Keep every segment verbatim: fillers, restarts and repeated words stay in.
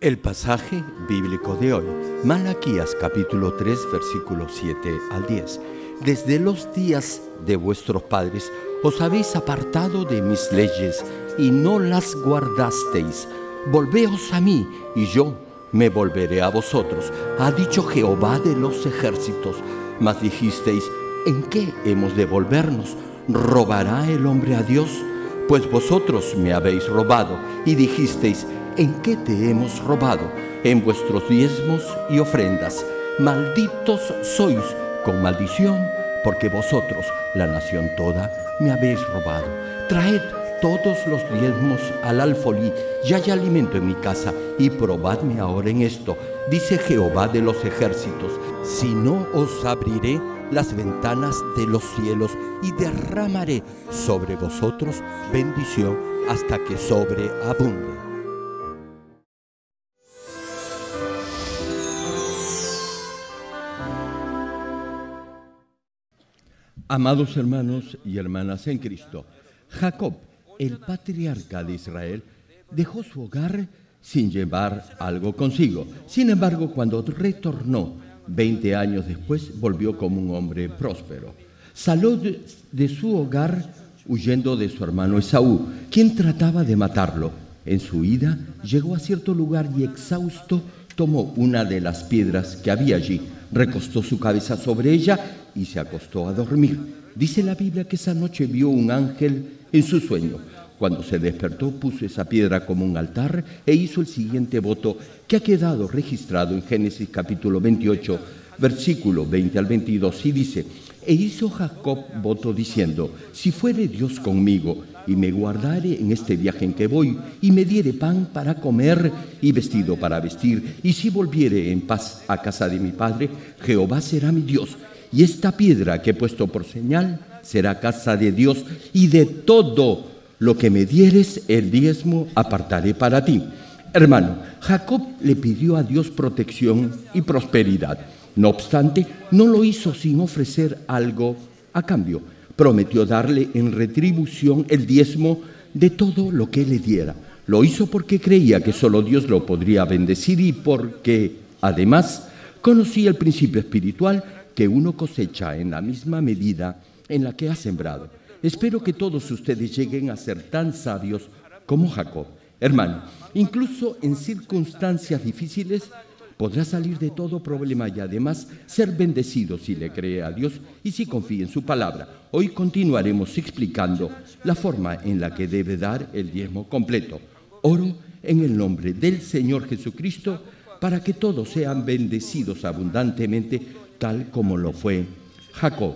El pasaje bíblico de hoy, Malaquías capítulo tres, versículos siete al diez. Desde los días de vuestros padres os habéis apartado de mis leyes y no las guardasteis. Volveos a mí y yo me volveré a vosotros, ha dicho Jehová de los ejércitos. Mas dijisteis, ¿en qué hemos de volvernos? ¿Robará el hombre a Dios? Pues vosotros me habéis robado y dijisteis, ¿en qué te hemos robado? En vuestros diezmos y ofrendas. Malditos sois con maldición, porque vosotros, la nación toda, me habéis robado. Traed todos los diezmos al alfolí, y hay alimento en mi casa, y probadme ahora en esto, dice Jehová de los ejércitos, si no os abriré las ventanas de los cielos y derramaré sobre vosotros bendición hasta que sobreabunde. Amados hermanos y hermanas en Cristo, Jacob, el patriarca de Israel, dejó su hogar sin llevar algo consigo. Sin embargo, cuando retornó, veinte años después, volvió como un hombre próspero. Salió de, de su hogar huyendo de su hermano Esaú, quien trataba de matarlo. En su ida, llegó a cierto lugar y exhausto, tomó una de las piedras que había allí, recostó su cabeza sobre ella y se acostó a dormir. Dice la Biblia que esa noche vio un ángel en su sueño. Cuando se despertó, puso esa piedra como un altar e hizo el siguiente voto que ha quedado registrado en Génesis capítulo veintiocho, versículo veinte al veintidós, y dice, e hizo Jacob voto diciendo, si fuere Dios conmigo y me guardare en este viaje en que voy y me diere pan para comer y vestido para vestir, y si volviere en paz a casa de mi padre, Jehová será mi Dios, y esta piedra que he puesto por señal será casa de Dios, y de todo lo que me dieres, el diezmo apartaré para ti. Hermano, Jacob le pidió a Dios protección y prosperidad. No obstante, no lo hizo sin ofrecer algo a cambio. Prometió darle en retribución el diezmo de todo lo que le diera. Lo hizo porque creía que solo Dios lo podría bendecir y porque, además, conocía el principio espiritual que uno cosecha en la misma medida en la que ha sembrado. Espero que todos ustedes lleguen a ser tan sabios como Jacob. Hermano, incluso en circunstancias difíciles, podrá salir de todo problema y además ser bendecido si le cree a Dios y si confía en su palabra. Hoy continuaremos explicando la forma en la que debe dar el diezmo completo. Oro en el nombre del Señor Jesucristo para que todos sean bendecidos abundantemente, tal como lo fue Jacob.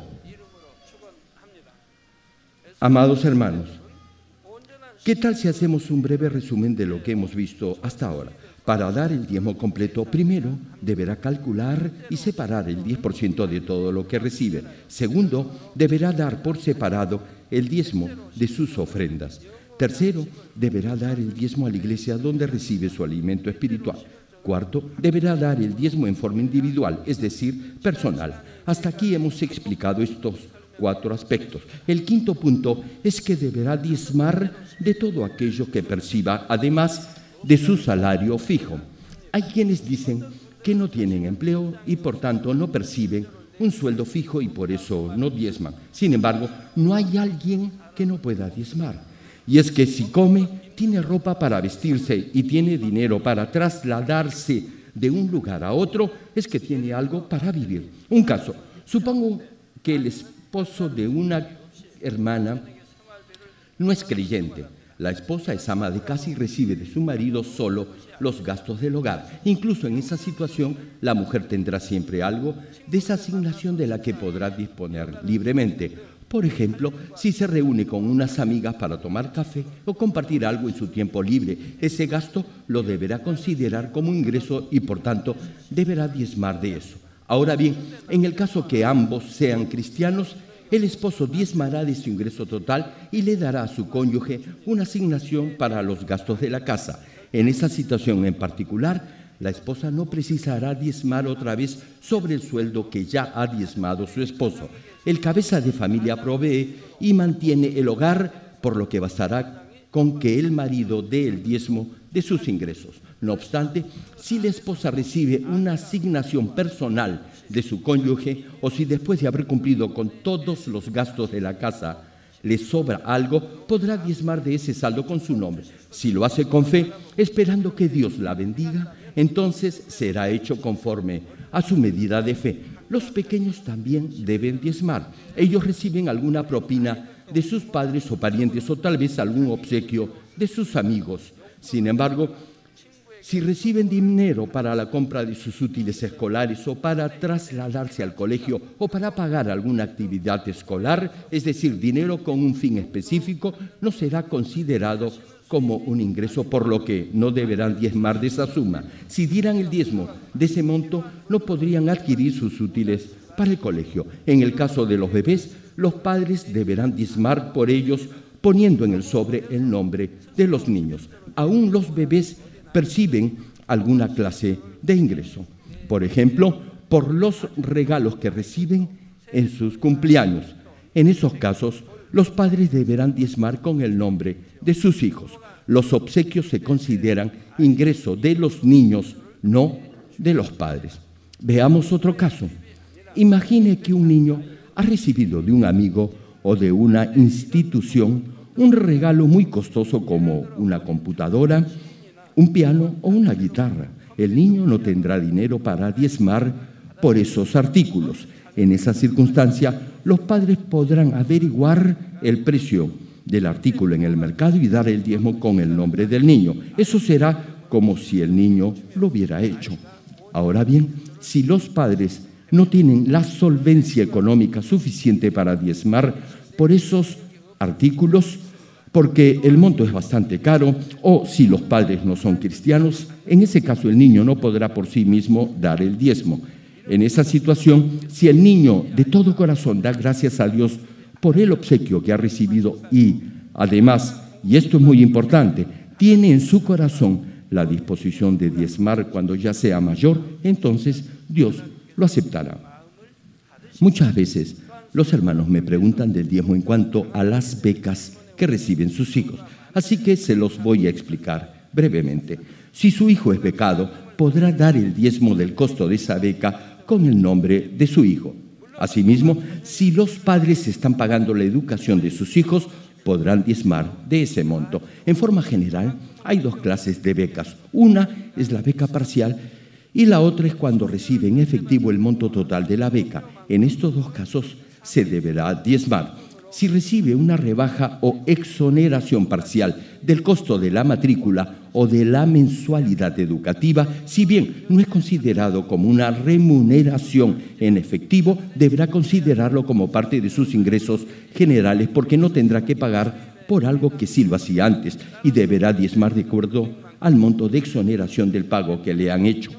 Amados hermanos, ¿qué tal si hacemos un breve resumen de lo que hemos visto hasta ahora? Para dar el diezmo completo, primero deberá calcular y separar el diez por ciento de todo lo que recibe. Segundo, deberá dar por separado el diezmo de sus ofrendas. Tercero, deberá dar el diezmo a la iglesia donde recibe su alimento espiritual. Cuarto, deberá dar el diezmo en forma individual, es decir, personal. Hasta aquí hemos explicado estos cuatro aspectos. El quinto punto es que deberá diezmar de todo aquello que perciba, además de su salario fijo. Hay quienes dicen que no tienen empleo y por tanto no perciben un sueldo fijo y por eso no diezman. Sin embargo, no hay alguien que no pueda diezmar. Y es que si come, tiene ropa para vestirse y tiene dinero para trasladarse de un lugar a otro, es que tiene algo para vivir. Un caso, supongo que el esposo de una hermana no es creyente. La esposa es ama de casa y recibe de su marido solo los gastos del hogar. Incluso en esa situación, la mujer tendrá siempre algo de esa asignación de la que podrá disponer libremente. Por ejemplo, si se reúne con unas amigas para tomar café o compartir algo en su tiempo libre, ese gasto lo deberá considerar como ingreso y, por tanto, deberá diezmar de eso. Ahora bien, en el caso que ambos sean cristianos, el esposo diezmará de su ingreso total y le dará a su cónyuge una asignación para los gastos de la casa. En esa situación en particular, la esposa no precisará diezmar otra vez sobre el sueldo que ya ha diezmado su esposo. El cabeza de familia provee y mantiene el hogar, por lo que bastará con que el marido dé el diezmo de sus ingresos. No obstante, si la esposa recibe una asignación personal de su cónyuge o si después de haber cumplido con todos los gastos de la casa le sobra algo, podrá diezmar de ese saldo con su nombre. Si lo hace con fe, esperando que Dios la bendiga, entonces será hecho conforme a su medida de fe. Los pequeños también deben diezmar. Ellos reciben alguna propina de sus padres o parientes o tal vez algún obsequio de sus amigos. Sin embargo, si reciben dinero para la compra de sus útiles escolares o para trasladarse al colegio o para pagar alguna actividad escolar, es decir, dinero con un fin específico, no será considerado como un ingreso, por lo que no deberán diezmar de esa suma. Si dieran el diezmo de ese monto, no podrían adquirir sus útiles para el colegio. En el caso de los bebés, los padres deberán diezmar por ellos, poniendo en el sobre el nombre de los niños. Aún los bebés perciben alguna clase de ingreso. Por ejemplo, por los regalos que reciben en sus cumpleaños. En esos casos, los padres deberán diezmar con el nombre de sus hijos. Los obsequios se consideran ingreso de los niños, no de los padres. Veamos otro caso. Imagine que un niño ha recibido de un amigo o de una institución un regalo muy costoso como una computadora, un piano o una guitarra. El niño no tendrá dinero para diezmar por esos artículos. En esa circunstancia, los padres podrán averiguar el precio del artículo en el mercado y dar el diezmo con el nombre del niño. Eso será como si el niño lo hubiera hecho. Ahora bien, si los padres no tienen la solvencia económica suficiente para diezmar por esos artículos, porque el monto es bastante caro, o si los padres no son cristianos, en ese caso el niño no podrá por sí mismo dar el diezmo. En esa situación, si el niño de todo corazón da gracias a Dios por el obsequio que ha recibido y, además, y esto es muy importante, tiene en su corazón la disposición de diezmar cuando ya sea mayor, entonces Dios lo aceptará. Muchas veces los hermanos me preguntan del diezmo en cuanto a las becas que reciben sus hijos, así que se los voy a explicar brevemente. Si su hijo es becado, podrá dar el diezmo del costo de esa beca con el nombre de su hijo. Asimismo, si los padres están pagando la educación de sus hijos, podrán diezmar de ese monto. En forma general, hay dos clases de becas. Una es la beca parcial y la otra es cuando recibe en efectivo el monto total de la beca. En estos dos casos se deberá diezmar. Si recibe una rebaja o exoneración parcial del costo de la matrícula o de la mensualidad educativa, si bien no es considerado como una remuneración en efectivo, deberá considerarlo como parte de sus ingresos generales porque no tendrá que pagar por algo que sí lo hacía antes y deberá diezmar de acuerdo al monto de exoneración del pago que le han hecho.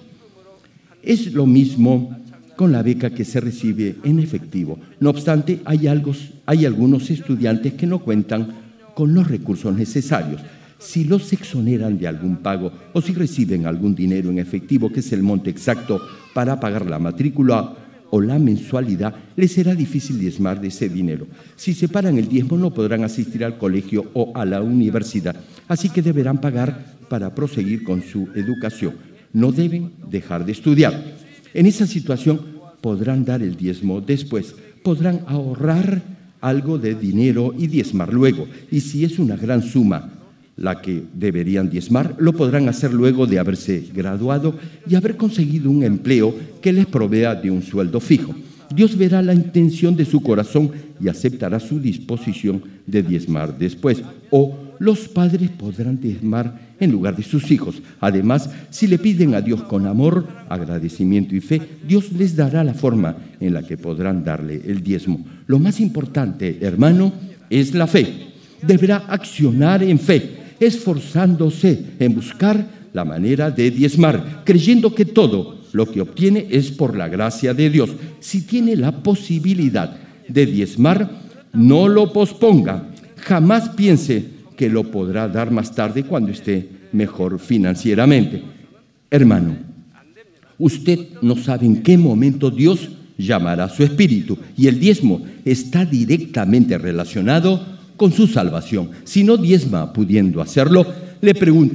Es lo mismo con la beca que se recibe en efectivo. No obstante, hay, algo, hay algunos estudiantes que no cuentan con los recursos necesarios. Si los exoneran de algún pago o si reciben algún dinero en efectivo, que es el monto exacto para pagar la matrícula o la mensualidad, les será difícil diezmar de ese dinero. Si separan el diezmo, no podrán asistir al colegio o a la universidad, así que deberán pagar para proseguir con su educación. No deben dejar de estudiar. En esa situación podrán dar el diezmo después, podrán ahorrar algo de dinero y diezmar luego. Y si es una gran suma la que deberían diezmar, lo podrán hacer luego de haberse graduado y haber conseguido un empleo que les provea de un sueldo fijo. Dios verá la intención de su corazón y aceptará su disposición de diezmar después. O los padres podrán diezmar en lugar de sus hijos. Además, si le piden a Dios con amor, agradecimiento y fe, Dios les dará la forma en la que podrán darle el diezmo. Lo más importante, hermano, es la fe. Deberá accionar en fe, esforzándose en buscar la manera de diezmar, creyendo que todo lo que obtiene es por la gracia de Dios. Si tiene la posibilidad de diezmar, no lo posponga. Jamás piense que lo podrá dar más tarde cuando esté mejor financieramente. Hermano, usted no sabe en qué momento Dios llamará a su espíritu y el diezmo está directamente relacionado con su salvación. Si no diezma pudiendo hacerlo, le pregunto,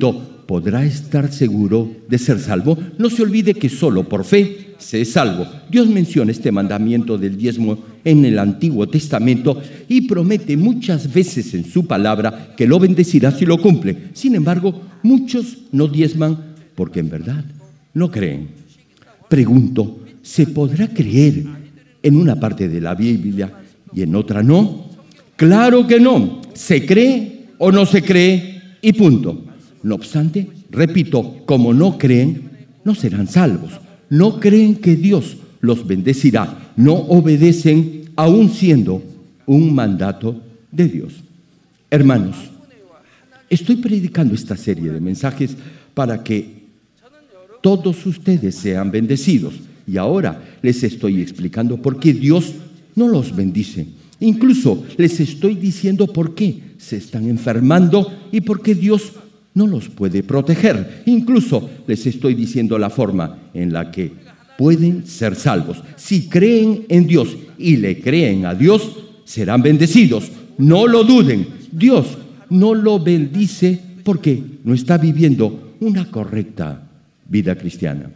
podrá estar seguro de ser salvo. No se olvide que solo por fe se es salvo. Dios menciona este mandamiento del diezmo en el Antiguo Testamento y promete muchas veces en su palabra que lo bendecirá si lo cumple. Sin embargo, muchos no diezman porque en verdad no creen. Pregunto, ¿se podrá creer en una parte de la Biblia y en otra no? Claro que no. Se cree o no se cree y punto. No obstante, repito, como no creen, no serán salvos. No creen que Dios los bendecirá. No obedecen aún siendo un mandato de Dios. Hermanos, estoy predicando esta serie de mensajes para que todos ustedes sean bendecidos. Y ahora les estoy explicando por qué Dios no los bendice. Incluso les estoy diciendo por qué se están enfermando y por qué Dios no los puede proteger. Incluso les estoy diciendo la forma en la que pueden ser salvos. Si creen en Dios y le creen a Dios, serán bendecidos. No lo duden. Dios no lo bendice porque no está viviendo una correcta vida cristiana.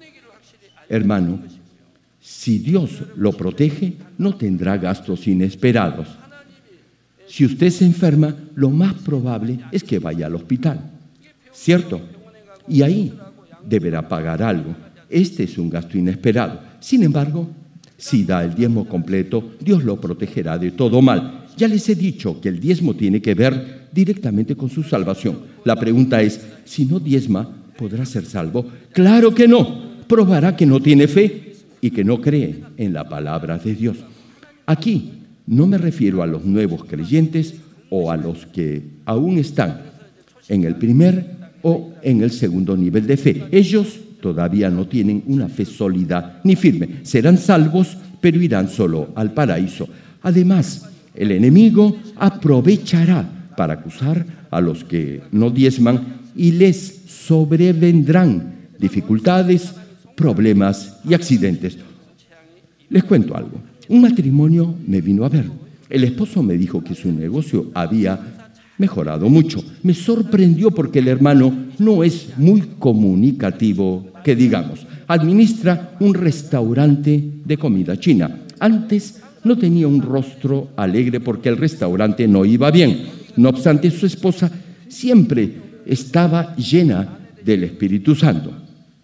Hermano, si Dios lo protege, no tendrá gastos inesperados. Si usted se enferma, lo más probable es que vaya al hospital, ¿cierto? Y ahí deberá pagar algo. Este es un gasto inesperado. Sin embargo, si da el diezmo completo, Dios lo protegerá de todo mal. Ya les he dicho que el diezmo tiene que ver directamente con su salvación. La pregunta es, si no diezma, ¿podrá ser salvo? ¡Claro que no! Probará que no tiene fe y que no cree en la palabra de Dios. Aquí no me refiero a los nuevos creyentes o a los que aún están en el primer o en el segundo nivel de fe. Ellos todavía no tienen una fe sólida ni firme. Serán salvos, pero irán solo al paraíso. Además, el enemigo aprovechará para acusar a los que no diezman y les sobrevendrán dificultades, problemas y accidentes. Les cuento algo. Un matrimonio me vino a ver. El esposo me dijo que su negocio había mejorado mucho. Me sorprendió porque el hermano no es muy comunicativo, que digamos. Administra un restaurante de comida china. Antes no tenía un rostro alegre porque el restaurante no iba bien. No obstante, su esposa siempre estaba llena del Espíritu Santo.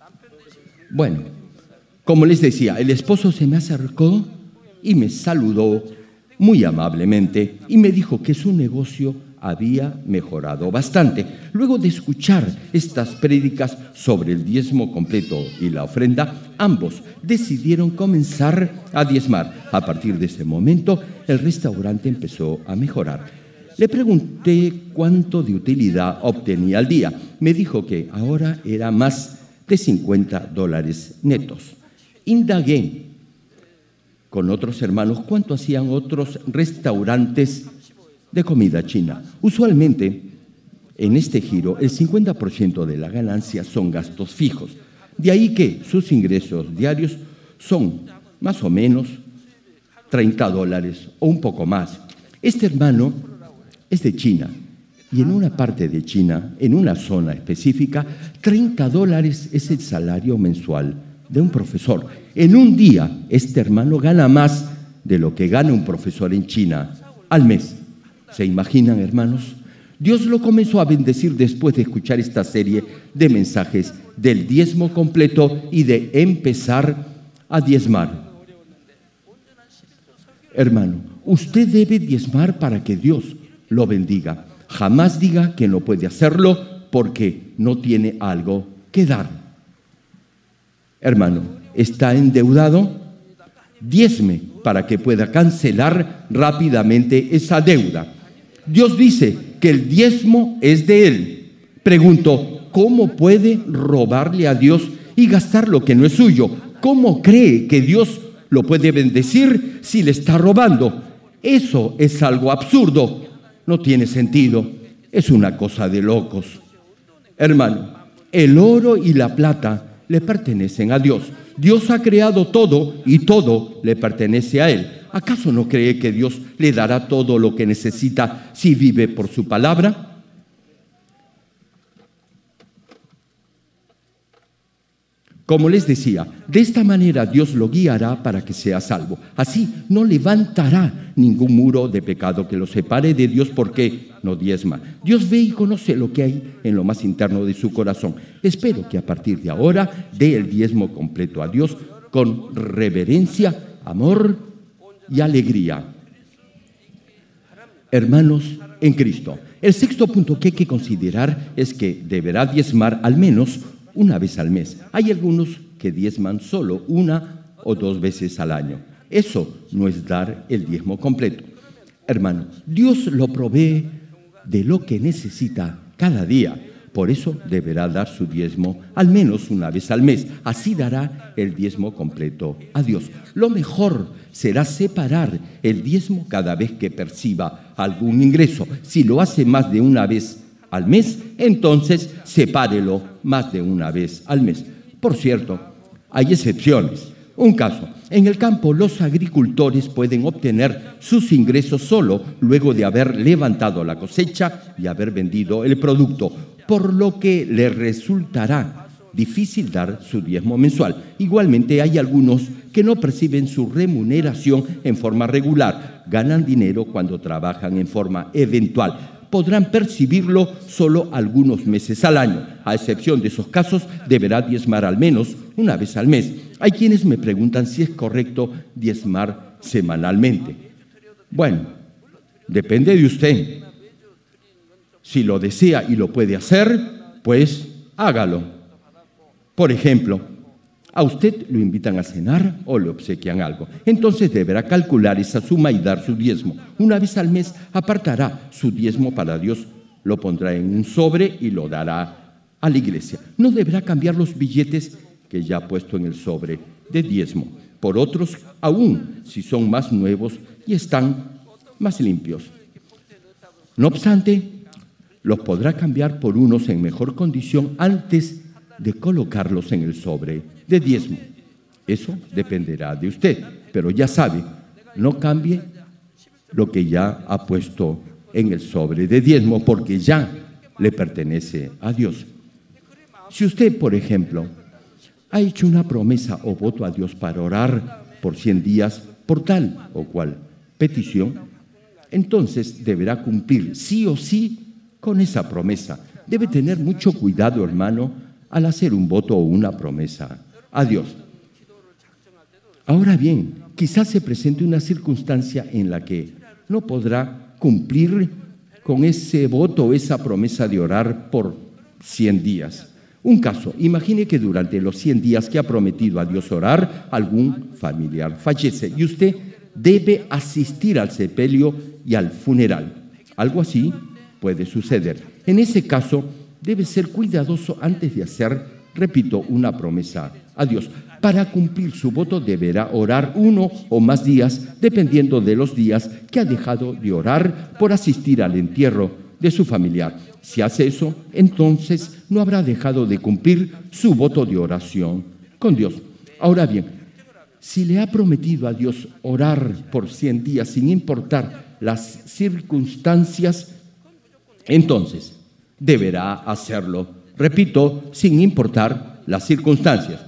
Bueno, como les decía, el esposo se me acercó y me saludó muy amablemente y me dijo que su negocio había mejorado bastante. Luego de escuchar estas prédicas sobre el diezmo completo y la ofrenda, ambos decidieron comenzar a diezmar. A partir de ese momento, el restaurante empezó a mejorar. Le pregunté cuánto de utilidad obtenía al día. Me dijo que ahora era más de cincuenta dólares netos. Indagué con otros hermanos cuánto hacían otros restaurantes de comida china. Usualmente, en este giro, el cincuenta por ciento de la ganancia son gastos fijos. De ahí que sus ingresos diarios son más o menos treinta dólares o un poco más. Este hermano es de China. Y en una parte de China, en una zona específica, treinta dólares es el salario mensual de un profesor. En un día, este hermano gana más de lo que gana un profesor en China al mes. ¿Se imaginan, hermanos? Dios lo comenzó a bendecir después de escuchar esta serie de mensajes del diezmo completo y de empezar a diezmar. Hermano, usted debe diezmar para que Dios lo bendiga. Jamás diga que no puede hacerlo porque no tiene algo que dar. Hermano, ¿está endeudado? Diezme para que pueda cancelar rápidamente esa deuda. Dios dice que el diezmo es de Él. Pregunto, ¿cómo puede robarle a Dios y gastar lo que no es suyo? ¿Cómo cree que Dios lo puede bendecir si le está robando? Eso es algo absurdo. No tiene sentido, es una cosa de locos. Hermano, el oro y la plata le pertenecen a Dios. Dios ha creado todo y todo le pertenece a Él. ¿Acaso no cree que Dios le dará todo lo que necesita si vive por su palabra? Como les decía, de esta manera Dios lo guiará para que sea salvo. Así no levantará ningún muro de pecado que lo separe de Dios porque no diezma. Dios ve y conoce lo que hay en lo más interno de su corazón. Espero que a partir de ahora dé el diezmo completo a Dios con reverencia, amor y alegría. Hermanos en Cristo, el sexto punto que hay que considerar es que deberá diezmar al menos una vez al mes. Hay algunos que diezman solo una o dos veces al año. Eso no es dar el diezmo completo. Hermano, Dios lo provee de lo que necesita cada día. Por eso deberá dar su diezmo al menos una vez al mes. Así dará el diezmo completo a Dios. Lo mejor será separar el diezmo cada vez que perciba algún ingreso. Si lo hace más de una vez al mes, entonces sepárelo más de una vez al mes. Por cierto, hay excepciones. Un caso, en el campo los agricultores pueden obtener sus ingresos solo luego de haber levantado la cosecha y haber vendido el producto, por lo que les resultará difícil dar su diezmo mensual. Igualmente hay algunos que no perciben su remuneración en forma regular, ganan dinero cuando trabajan en forma eventual. Podrán percibirlo solo algunos meses al año. A excepción de esos casos, deberá diezmar al menos una vez al mes. Hay quienes me preguntan si es correcto diezmar semanalmente. Bueno, depende de usted. Si lo desea y lo puede hacer, pues hágalo. Por ejemplo, a usted lo invitan a cenar o le obsequian algo. Entonces deberá calcular esa suma y dar su diezmo. Una vez al mes apartará su diezmo para Dios, lo pondrá en un sobre y lo dará a la iglesia. No deberá cambiar los billetes que ya ha puesto en el sobre de diezmo por otros, aún si son más nuevos y están más limpios. No obstante, los podrá cambiar por unos en mejor condición antes de colocarlos en el sobre de diezmo. Eso dependerá de usted, pero ya sabe, no cambie lo que ya ha puesto en el sobre de diezmo porque ya le pertenece a Dios. Si usted, por ejemplo, ha hecho una promesa o voto a Dios para orar por cien días por tal o cual petición, entonces deberá cumplir sí o sí con esa promesa. Debe tener mucho cuidado, hermano, al hacer un voto o una promesa a Dios. Ahora bien, quizás se presente una circunstancia en la que no podrá cumplir con ese voto o esa promesa de orar por cien días. Un caso, imagine que durante los cien días que ha prometido a Dios orar, algún familiar fallece y usted debe asistir al sepelio y al funeral. Algo así puede suceder. En ese caso, debe ser cuidadoso antes de hacer, repito, una promesa a Dios. Para cumplir su voto deberá orar uno o más días, dependiendo de los días que ha dejado de orar por asistir al entierro de su familiar. Si hace eso, entonces no habrá dejado de cumplir su voto de oración con Dios. Ahora bien, si le ha prometido a Dios orar por cien días sin importar las circunstancias, entonces deberá hacerlo, repito, sin importar las circunstancias.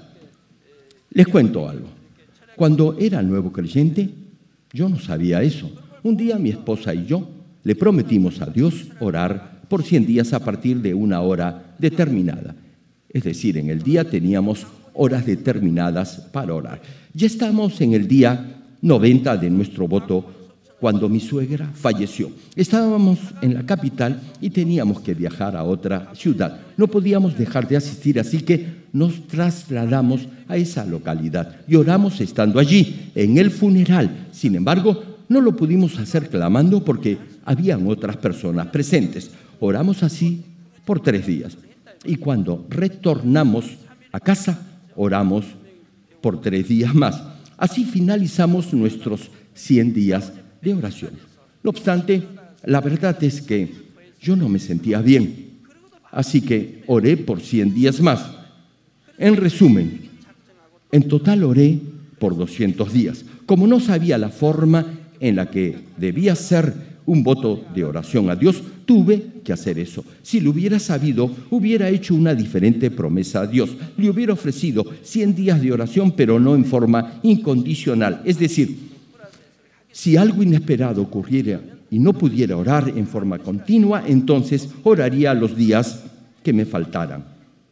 Les cuento algo. Cuando era nuevo creyente, yo no sabía eso. Un día mi esposa y yo le prometimos a Dios orar por cien días a partir de una hora determinada. Es decir, en el día teníamos horas determinadas para orar. Ya estamos en el día noventa de nuestro voto cuando mi suegra falleció. Estábamos en la capital y teníamos que viajar a otra ciudad. No podíamos dejar de asistir, así que nos trasladamos a esa localidad y oramos estando allí, en el funeral. Sin embargo, no lo pudimos hacer clamando porque habían otras personas presentes. Oramos así por tres días. Y cuando retornamos a casa, oramos por tres días más. Así finalizamos nuestros cien días de oración. No obstante, la verdad es que yo no me sentía bien, así que oré por cien días más. En resumen, en total oré por doscientos días. Como no sabía la forma en la que debía ser un voto de oración a Dios, tuve que hacer eso. Si lo hubiera sabido, hubiera hecho una diferente promesa a Dios. Le hubiera ofrecido cien días de oración, pero no en forma incondicional. Es decir, si algo inesperado ocurriera y no pudiera orar en forma continua, entonces oraría los días que me faltaran.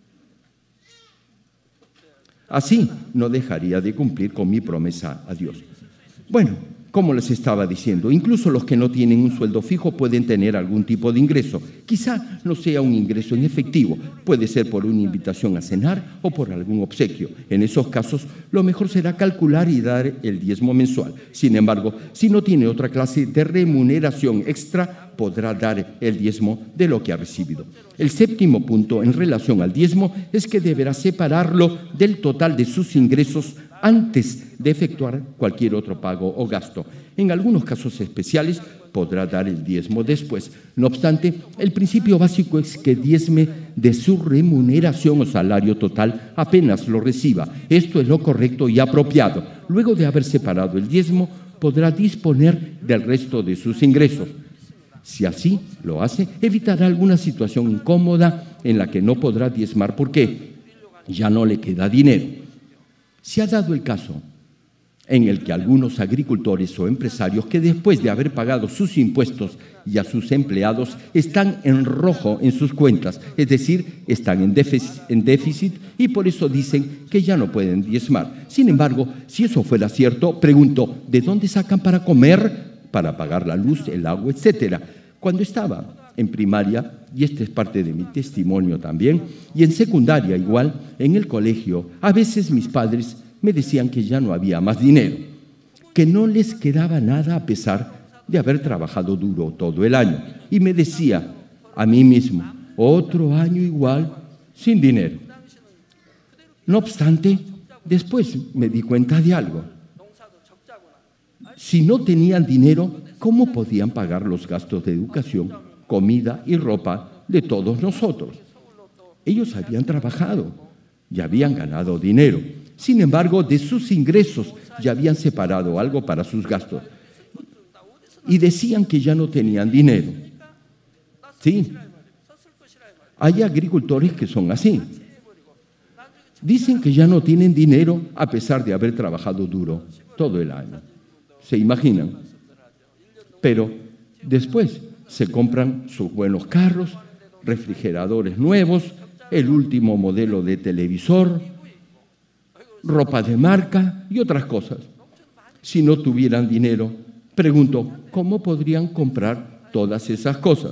Así no dejaría de cumplir con mi promesa a Dios. Bueno, como les estaba diciendo, incluso los que no tienen un sueldo fijo pueden tener algún tipo de ingreso. Quizá no sea un ingreso en efectivo, puede ser por una invitación a cenar o por algún obsequio. En esos casos, lo mejor será calcular y dar el diezmo mensual. Sin embargo, si no tiene otra clase de remuneración extra, podrá dar el diezmo de lo que ha recibido. El séptimo punto en relación al diezmo es que deberá separarlo del total de sus ingresos antes de efectuar cualquier otro pago o gasto. En algunos casos especiales podrá dar el diezmo después. No obstante, el principio básico es que diezme de su remuneración o salario total apenas lo reciba. Esto es lo correcto y apropiado. Luego de haber separado el diezmo, podrá disponer del resto de sus ingresos. Si así lo hace, evitará alguna situación incómoda en la que no podrá diezmar porque ya no le queda dinero. Se ha dado el caso en el que algunos agricultores o empresarios que después de haber pagado sus impuestos y a sus empleados están en rojo en sus cuentas, es decir, están en déficit, en déficit y por eso dicen que ya no pueden diezmar. Sin embargo, si eso fuera cierto, pregunto, ¿de dónde sacan para comer, para pagar la luz, el agua, etcétera? Cuando estaba en primaria, y este es parte de mi testimonio también, y en secundaria igual, en el colegio, a veces mis padres me decían que ya no había más dinero, que no les quedaba nada a pesar de haber trabajado duro todo el año. Y me decía a mí mismo, otro año igual, sin dinero. No obstante, después me di cuenta de algo. Si no tenían dinero, ¿cómo podían pagar los gastos de educación, comida y ropa de todos nosotros? Ellos habían trabajado y habían ganado dinero. Sin embargo, de sus ingresos ya habían separado algo para sus gastos. Y decían que ya no tenían dinero. Sí, hay agricultores que son así. Dicen que ya no tienen dinero a pesar de haber trabajado duro todo el año. ¿Se imaginan? Pero después se compran sus buenos carros, refrigeradores nuevos, el último modelo de televisor, ropa de marca y otras cosas. Si no tuvieran dinero, pregunto, ¿cómo podrían comprar todas esas cosas?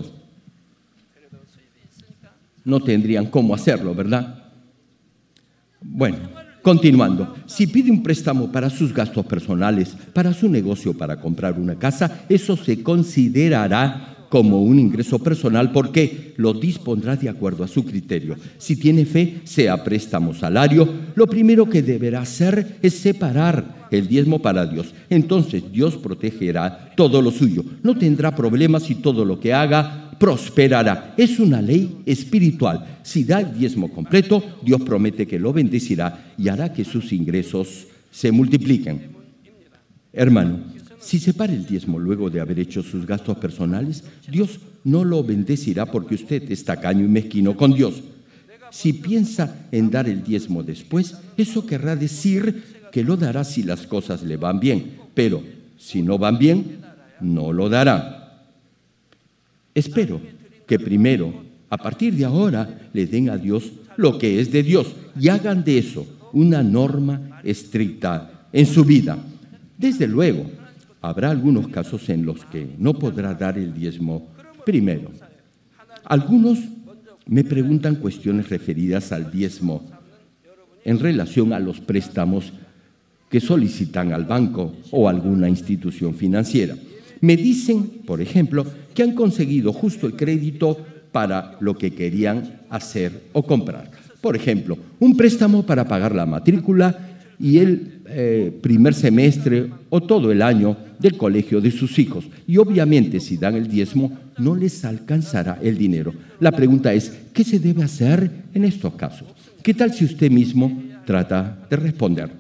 No tendrían cómo hacerlo, ¿verdad? Bueno, continuando, si pide un préstamo para sus gastos personales, para su negocio, para comprar una casa, eso se considerará como un ingreso personal porque lo dispondrá de acuerdo a su criterio. Si tiene fe, sea préstamo, salario, lo primero que deberá hacer es separar el diezmo para Dios. Entonces Dios protegerá todo lo suyo. No tendrá problemas y todo lo que haga prosperará. Es una ley espiritual. Si da el diezmo completo, Dios promete que lo bendecirá y hará que sus ingresos se multipliquen. Hermano, si separa el diezmo luego de haber hecho sus gastos personales, Dios no lo bendecirá porque usted es tacaño y mezquino con Dios. Si piensa en dar el diezmo después, eso querrá decir que lo dará si las cosas le van bien, pero si no van bien, no lo dará. Espero que primero, a partir de ahora, le den a Dios lo que es de Dios y hagan de eso una norma estricta en su vida. Desde luego, habrá algunos casos en los que no podrá dar el diezmo primero. Algunos me preguntan cuestiones referidas al diezmo en relación a los préstamos que solicitan al banco o alguna institución financiera. Me dicen, por ejemplo, que han conseguido justo el crédito para lo que querían hacer o comprar. Por ejemplo, un préstamo para pagar la matrícula y el eh, primer semestre o todo el año del colegio de sus hijos. Y obviamente, si dan el diezmo, no les alcanzará el dinero. La pregunta es, ¿qué se debe hacer en estos casos? ¿Qué tal si usted mismo trata de responder?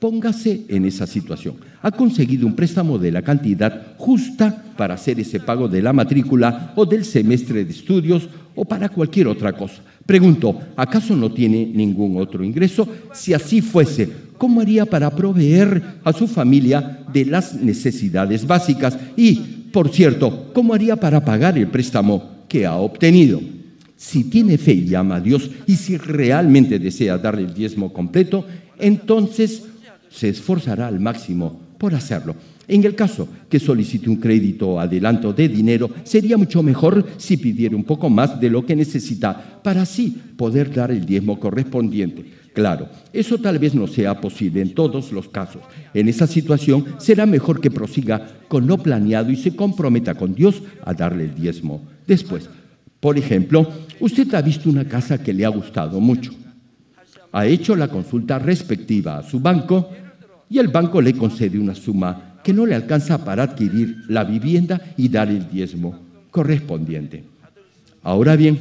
Póngase en esa situación. Ha conseguido un préstamo de la cantidad justa para hacer ese pago de la matrícula o del semestre de estudios o para cualquier otra cosa. Pregunto, ¿acaso no tiene ningún otro ingreso? Si así fuese, ¿cómo haría para proveer a su familia de las necesidades básicas? Y, por cierto, ¿cómo haría para pagar el préstamo que ha obtenido? Si tiene fe y ama a Dios y si realmente desea darle el diezmo completo, entonces se esforzará al máximo por hacerlo. En el caso que solicite un crédito o adelanto de dinero, sería mucho mejor si pidiera un poco más de lo que necesita para así poder dar el diezmo correspondiente. Claro, eso tal vez no sea posible en todos los casos. En esa situación será mejor que prosiga con lo planeado y se comprometa con Dios a darle el diezmo después. Por ejemplo, usted ha visto una casa que le ha gustado mucho. Ha hecho la consulta respectiva a su banco y el banco le concede una suma que no le alcanza para adquirir la vivienda y dar el diezmo correspondiente. Ahora bien,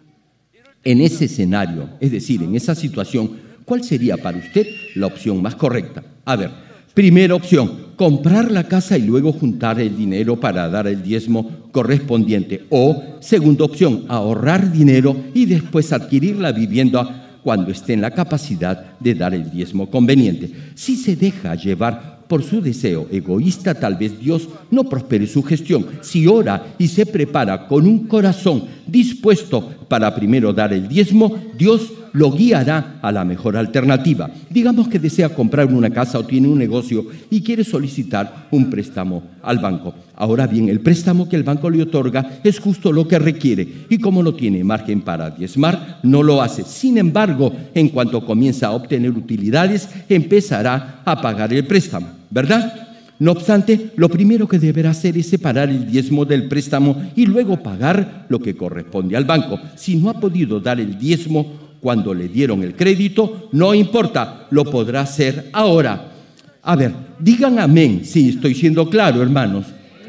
en ese escenario, es decir, en esa situación, ¿cuál sería para usted la opción más correcta? A ver, primera opción, comprar la casa y luego juntar el dinero para dar el diezmo correspondiente. O, segunda opción, ahorrar dinero y después adquirir la vivienda cuando esté en la capacidad de dar el diezmo conveniente. Si se deja llevar por su deseo egoísta, tal vez Dios no prospere su gestión. Si ora y se prepara con un corazón dispuesto para primero dar el diezmo, Dios lo guiará a la mejor alternativa. Digamos que desea comprar una casa o tiene un negocio y quiere solicitar un préstamo al banco. Ahora bien, el préstamo que el banco le otorga es justo lo que requiere y como no tiene margen para diezmar, no lo hace. Sin embargo, en cuanto comienza a obtener utilidades, empezará a pagar el préstamo, ¿verdad? No obstante, lo primero que deberá hacer es separar el diezmo del préstamo y luego pagar lo que corresponde al banco. Si no ha podido dar el diezmo cuando le dieron el crédito, no importa, lo podrá hacer ahora. A ver, digan amén si estoy siendo claro, hermanos.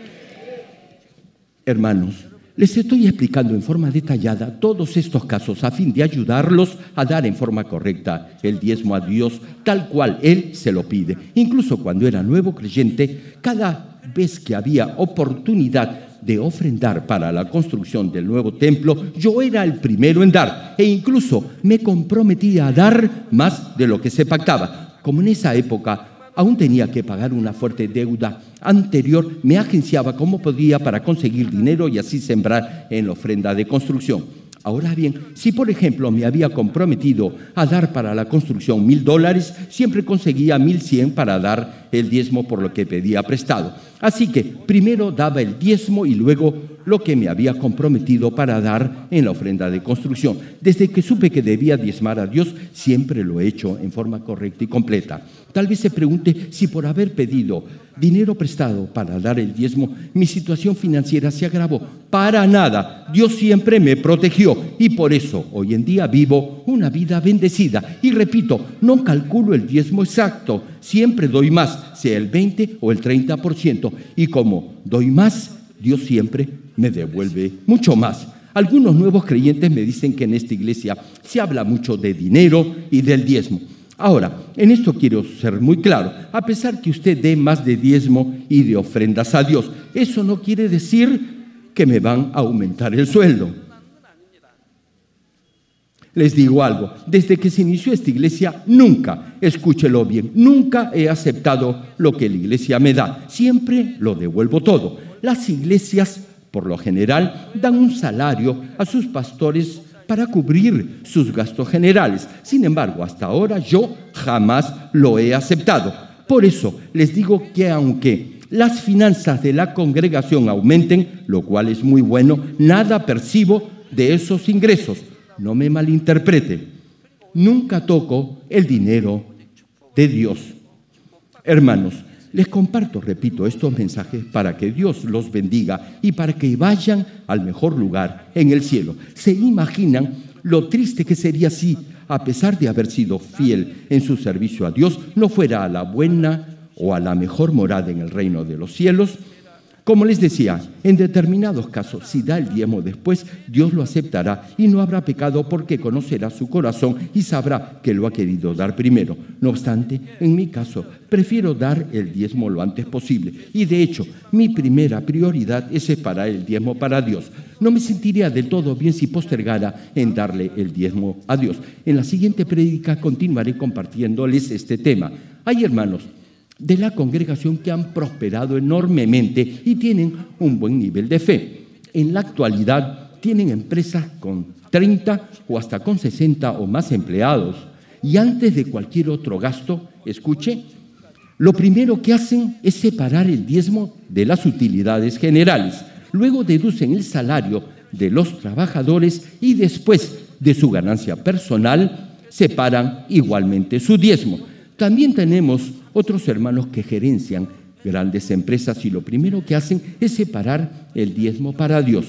Hermanos, les estoy explicando en forma detallada todos estos casos a fin de ayudarlos a dar en forma correcta el diezmo a Dios tal cual Él se lo pide. Incluso cuando era nuevo creyente, cada vez que había oportunidad de ofrendar para la construcción del nuevo templo, yo era el primero en dar e incluso me comprometía a dar más de lo que se pactaba. Como en esa época aún tenía que pagar una fuerte deuda anterior, me agenciaba como podía para conseguir dinero y así sembrar en la ofrenda de construcción. Ahora bien, si por ejemplo me había comprometido a dar para la construcción mil dólares, siempre conseguía mil cien para dar el diezmo por lo que pedía prestado. Así que primero daba el diezmo y luego lo que me había comprometido para dar en la ofrenda de construcción. Desde que supe que debía diezmar a Dios, siempre lo he hecho en forma correcta y completa. Tal vez se pregunte si por haber pedido dinero prestado para dar el diezmo, mi situación financiera se agravó. Para nada, Dios siempre me protegió y por eso hoy en día vivo una vida bendecida. Y repito, no calculo el diezmo exacto, siempre doy más, sea el veinte o el treinta por ciento. Y como doy más, Dios siempre me devuelve mucho más. Algunos nuevos creyentes me dicen que en esta iglesia se habla mucho de dinero y del diezmo. Ahora, en esto quiero ser muy claro. A pesar que usted dé más de diezmo y de ofrendas a Dios, eso no quiere decir que me van a aumentar el sueldo. Les digo algo, desde que se inició esta iglesia, nunca, escúchelo bien, nunca he aceptado lo que la iglesia me da. Siempre lo devuelvo todo. Las iglesias, por lo general, dan un salario a sus pastores para cubrir sus gastos generales. Sin embargo, hasta ahora yo jamás lo he aceptado. Por eso les digo que aunque las finanzas de la congregación aumenten, lo cual es muy bueno, nada percibo de esos ingresos. No me malinterprete. Nunca toco el dinero de Dios. Hermanos, les comparto, repito, estos mensajes para que Dios los bendiga y para que vayan al mejor lugar en el cielo. ¿Se imaginan lo triste que sería si, a pesar de haber sido fiel en su servicio a Dios, no fuera a la buena o a la mejor morada en el reino de los cielos? Como les decía, en determinados casos, si da el diezmo después, Dios lo aceptará y no habrá pecado porque conocerá su corazón y sabrá que lo ha querido dar primero. No obstante, en mi caso, prefiero dar el diezmo lo antes posible. Y de hecho, mi primera prioridad es separar el diezmo para Dios. No me sentiría del todo bien si postergara en darle el diezmo a Dios. En la siguiente prédica continuaré compartiéndoles este tema. Hay hermanos de la congregación que han prosperado enormemente y tienen un buen nivel de fe. En la actualidad tienen empresas con treinta o hasta con sesenta o más empleados y antes de cualquier otro gasto, escuche, lo primero que hacen es separar el diezmo de las utilidades generales. Luego deducen el salario de los trabajadores y después de su ganancia personal separan igualmente su diezmo. También tenemos otros hermanos que gerencian grandes empresas y lo primero que hacen es separar el diezmo para Dios.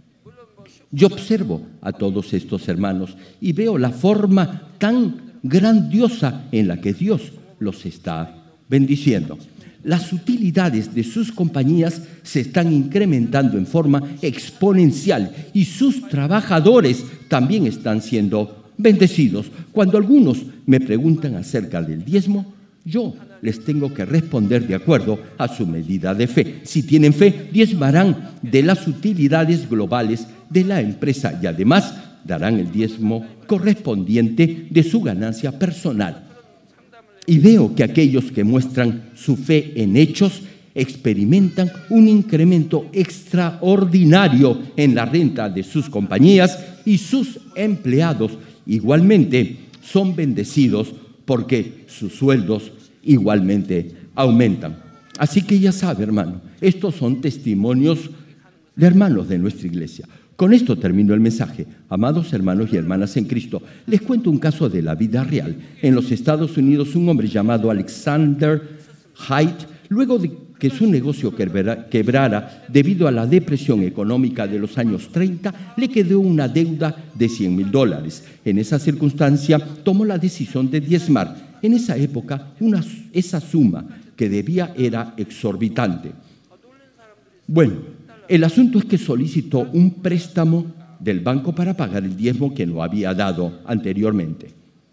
Yo observo a todos estos hermanos y veo la forma tan grandiosa en la que Dios los está bendiciendo. Las utilidades de sus compañías se están incrementando en forma exponencial y sus trabajadores también están siendo bendecidos. Cuando algunos me preguntan acerca del diezmo, yo les tengo que responder de acuerdo a su medida de fe. Si tienen fe, diezmarán de las utilidades globales de la empresa y además darán el diezmo correspondiente de su ganancia personal. Y veo que aquellos que muestran su fe en hechos experimentan un incremento extraordinario en la renta de sus compañías y sus empleados igualmente son bendecidos porque sus sueldos igualmente aumentan. Así que ya sabe, hermano, estos son testimonios de hermanos de nuestra iglesia. Con esto termino el mensaje. Amados hermanos y hermanas en Cristo, les cuento un caso de la vida real. En los Estados Unidos, un hombre llamado Alexander Haidt, luego de que su negocio quebrara debido a la depresión económica de los años treinta, le quedó una deuda de cien mil dólares. En esa circunstancia, tomó la decisión de diezmar. En esa época, una, esa suma que debía era exorbitante. Bueno, el asunto es que solicitó un préstamo del banco para pagar el diezmo que no había dado anteriormente.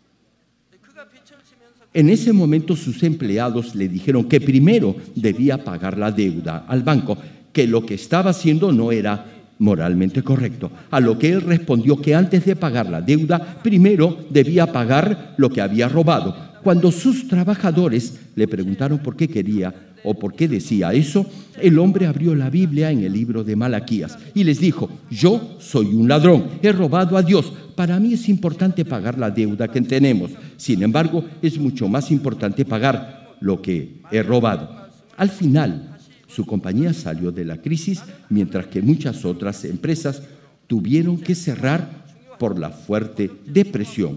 En ese momento sus empleados le dijeron que primero debía pagar la deuda al banco, que lo que estaba haciendo no era moralmente correcto. A lo que él respondió que antes de pagar la deuda, primero debía pagar lo que había robado. Cuando sus trabajadores le preguntaron por qué quería o por qué decía eso, el hombre abrió la Biblia en el libro de Malaquías y les dijo: yo soy un ladrón, he robado a Dios. Para mí es importante pagar la deuda que tenemos. Sin embargo, es mucho más importante pagar lo que he robado. Al final, su compañía salió de la crisis, mientras que muchas otras empresas tuvieron que cerrar por la fuerte depresión.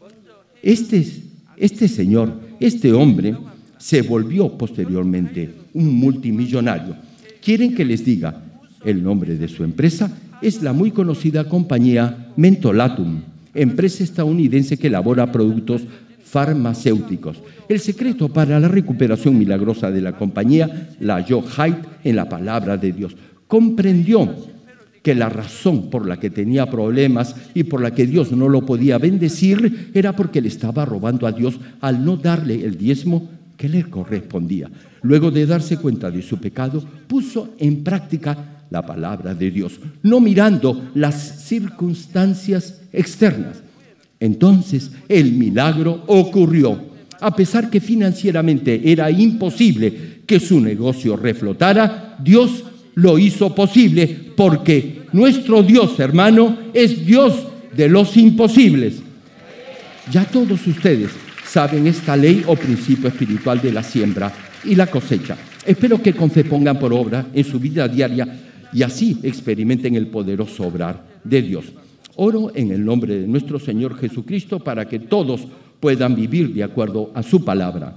Este, este señor, este hombre, se volvió posteriormente un multimillonario. ¿Quieren que les diga el nombre de su empresa? Es la muy conocida compañía Mentolatum, empresa estadounidense que elabora productos farmacéuticos. El secreto para la recuperación milagrosa de la compañía la halló Haidt en la palabra de Dios. Comprendió que la razón por la que tenía problemas y por la que Dios no lo podía bendecir era porque le estaba robando a Dios al no darle el diezmo que le correspondía. Luego de darse cuenta de su pecado, puso en práctica la palabra de Dios, no mirando las circunstancias externas. Entonces el milagro ocurrió. A pesar que financieramente era imposible que su negocio reflotara, Dios lo hizo posible, porque nuestro Dios, hermano, es Dios de los imposibles. Ya todos ustedes saben esta ley o principio espiritual de la siembra y la cosecha. Espero que con fe pongan por obra en su vida diaria y así experimenten el poderoso obrar de Dios. Oro en el nombre de nuestro Señor Jesucristo para que todos puedan vivir de acuerdo a su palabra.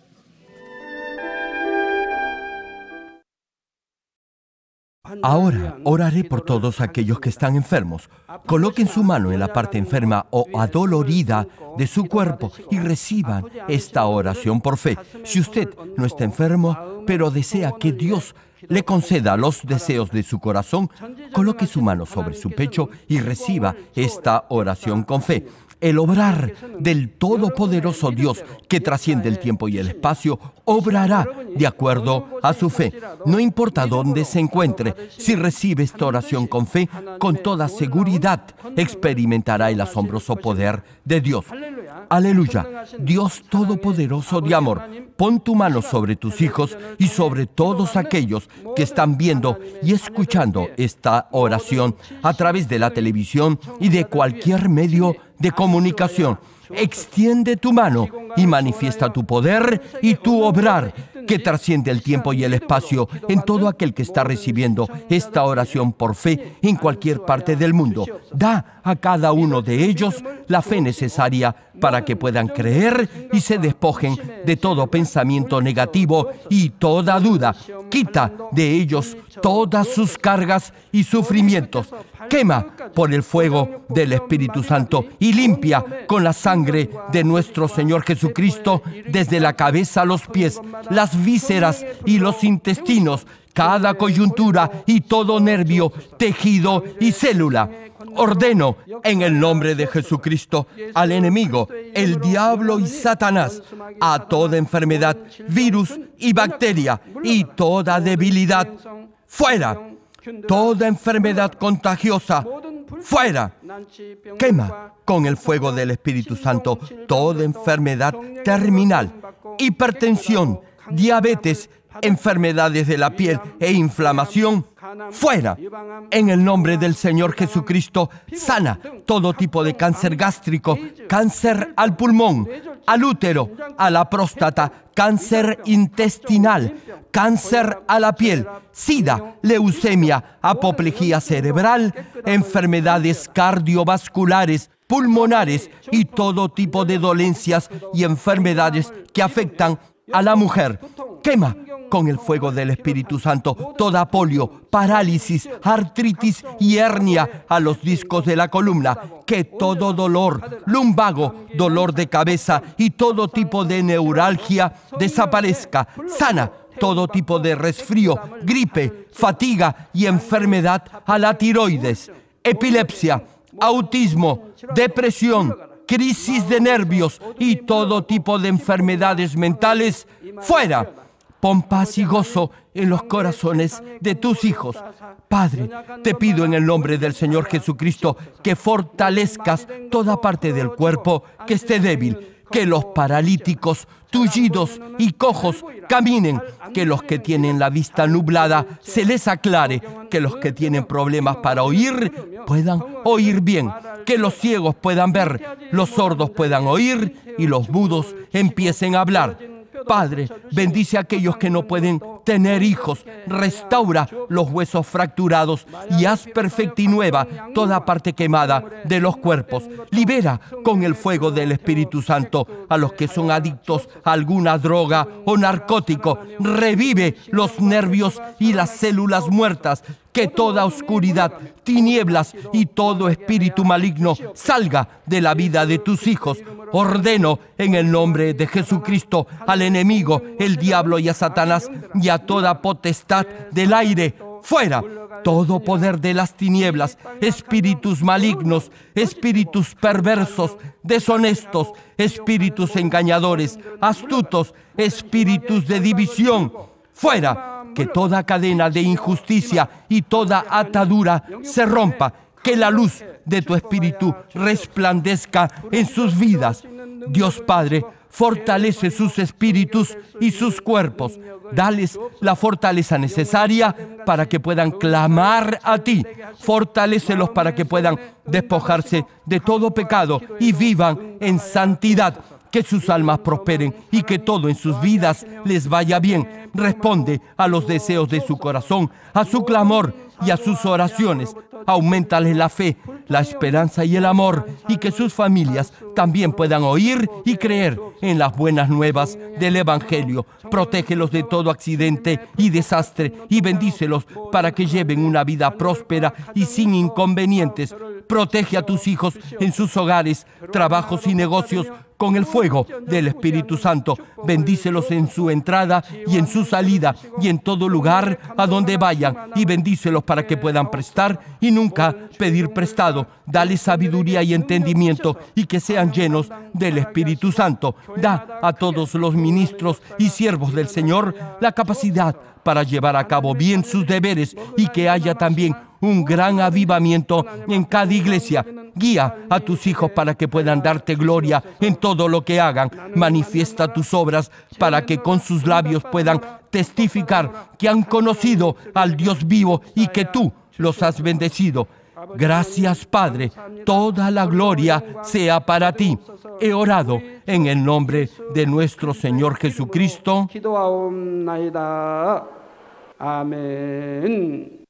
Ahora oraré por todos aquellos que están enfermos. Coloquen su mano en la parte enferma o adolorida de su cuerpo y reciban esta oración por fe. Si usted no está enfermo, pero desea que Dios le conceda los deseos de su corazón, coloque su mano sobre su pecho y reciba esta oración con fe. El obrar del Todopoderoso Dios, que trasciende el tiempo y el espacio, obrará de acuerdo a su fe. No importa dónde se encuentre, si recibe esta oración con fe, con toda seguridad experimentará el asombroso poder de Dios. Aleluya. Dios Todopoderoso de amor, pon tu mano sobre tus hijos y sobre todos aquellos que están viendo y escuchando esta oración a través de la televisión y de cualquier medio de comunicación. Extiende tu mano y manifiesta tu poder y tu obrar, que trasciende el tiempo y el espacio, en todo aquel que está recibiendo esta oración por fe en cualquier parte del mundo. Da a cada uno de ellos la fe necesaria para que puedan creer y se despojen de todo pensamiento negativo y toda duda. Quita de ellos todas sus cargas y sufrimientos. Quema por el fuego del Espíritu Santo y limpia con la sangre de nuestro Señor Jesucristo desde la cabeza a los pies, las vísceras y los intestinos, cada coyuntura y todo nervio, tejido y célula. Ordeno en el nombre de Jesucristo al enemigo, el diablo y Satanás, a toda enfermedad, virus y bacteria y toda debilidad, fuera. Toda enfermedad contagiosa, fuera. Quema con el fuego del Espíritu Santo toda enfermedad terminal, hipertensión, diabetes, enfermedades de la piel e inflamación, fuera. En el nombre del Señor Jesucristo, sana todo tipo de cáncer gástrico, cáncer al pulmón, al útero, a la próstata, cáncer intestinal, cáncer a la piel, sida, leucemia, apoplejía cerebral, enfermedades cardiovasculares, pulmonares y todo tipo de dolencias y enfermedades que afectan a la mujer. Quema con el fuego del Espíritu Santo toda polio, parálisis, artritis y hernia a los discos de la columna. Que todo dolor, lumbago, dolor de cabeza y todo tipo de neuralgia desaparezca. Sana todo tipo de resfrío, gripe, fatiga y enfermedad a la tiroides, epilepsia, autismo, depresión, crisis de nervios y todo tipo de enfermedades mentales, fuera. Pon paz y gozo en los corazones de tus hijos. Padre, te pido en el nombre del Señor Jesucristo que fortalezcas toda parte del cuerpo que esté débil, que los paralíticos, tullidos y cojos caminen, que los que tienen la vista nublada se les aclare, que los que tienen problemas para oír puedan oír bien, que los ciegos puedan ver, los sordos puedan oír y los mudos empiecen a hablar. Padre, bendice a aquellos que no pueden tener hijos, restaura los huesos fracturados y haz perfecta y nueva toda parte quemada de los cuerpos. Libera con el fuego del Espíritu Santo a los que son adictos a alguna droga o narcótico. Revive los nervios y las células muertas. Que toda oscuridad, tinieblas y todo espíritu maligno salga de la vida de tus hijos. Ordeno en el nombre de Jesucristo al enemigo, el diablo y a Satanás y a toda potestad del aire, fuera. Todo poder de las tinieblas, espíritus malignos, espíritus perversos, deshonestos, espíritus engañadores, astutos, espíritus de división, fuera. Que toda cadena de injusticia y toda atadura se rompa. Que la luz de tu Espíritu resplandezca en sus vidas. Dios Padre, fortalece sus espíritus y sus cuerpos. Dales la fortaleza necesaria para que puedan clamar a ti. Fortalécelos para que puedan despojarse de todo pecado y vivan en santidad. Que sus almas prosperen y que todo en sus vidas les vaya bien. Responde a los deseos de su corazón, a su clamor y a sus oraciones. Auméntales la fe, la esperanza y el amor, y que sus familias también puedan oír y creer en las buenas nuevas del Evangelio. Protégelos de todo accidente y desastre y bendícelos para que lleven una vida próspera y sin inconvenientes. Protege a tus hijos en sus hogares, trabajos y negocios con el fuego del Espíritu Santo. Bendícelos en su entrada y en su salida y en todo lugar a donde vayan, y bendícelos para que puedan prestar y nunca pedir prestado. Dale sabiduría y entendimiento y que sean llenos del Espíritu Santo. Da a todos los ministros y siervos del Señor la capacidad para llevar a cabo bien sus deberes y que haya también un gran avivamiento en cada iglesia. Guía a tus hijos para que puedan darte gloria en todo lo que hagan. Manifiesta tus obras para que con sus labios puedan testificar que han conocido al Dios vivo y que tú los has bendecido. Gracias, Padre. Toda la gloria sea para ti. He orado en el nombre de nuestro Señor Jesucristo. 아멘.